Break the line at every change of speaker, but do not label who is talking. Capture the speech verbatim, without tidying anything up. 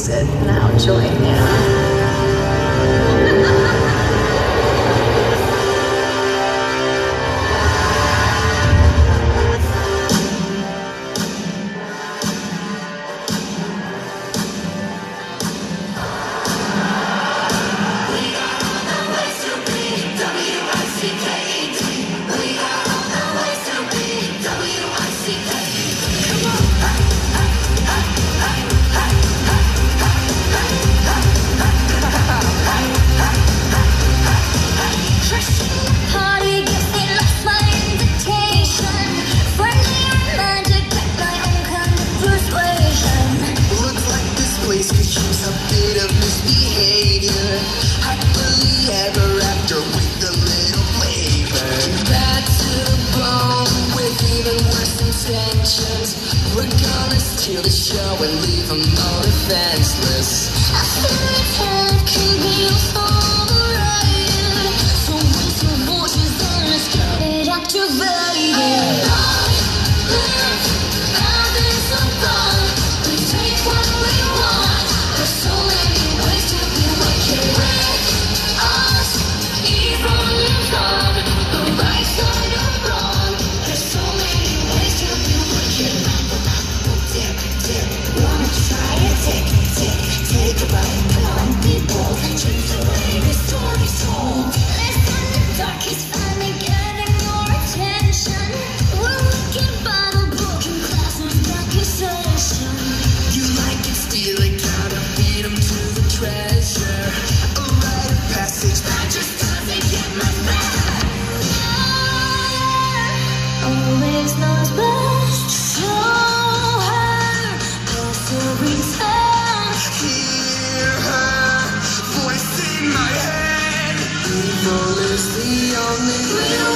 wasted. Now join in.
We're gonna steal the show and leave them all defenseless. I feel it's head can be overrated. So raise your voices and let's get it activated. Long live having some fun. We take what we want. There's so many ways to be wicked with us. Even in fun, the right side of wrong. There's so many ways to be wicked. Dip, dip, wanna try it? Take, take, take a bite. Come on, people, change the way the story's told. Listen, the darkest finally getting your attention. We're wicked by the broken glass of accusation. You like it, steal it, gotta beat 'em to the treasure. A rite of passage that just doesn't get much better. Always knows best, so hear her voice in my head. Evil is the only real